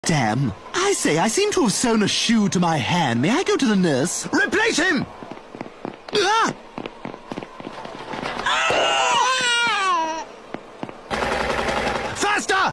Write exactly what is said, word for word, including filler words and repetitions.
Damn. I say, I seem to have sewn a shoe to my hand. May I go to the nurse? Replace him! Ah!